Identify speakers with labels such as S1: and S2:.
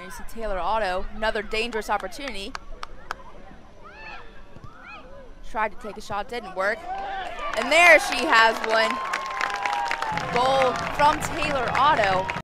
S1: you see Taylor Otto, another dangerous opportunity. Tried to take a shot, didn't work. And there she has one. Goal from Taylor Otto.